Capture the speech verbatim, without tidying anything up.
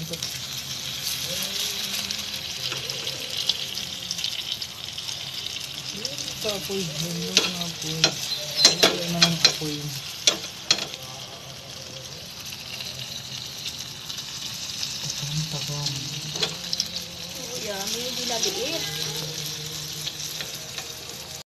Apoy, ganda ng apoy. Wala na ng apoy. Tabang-tabang. Oh, yummy. Hindi laliit.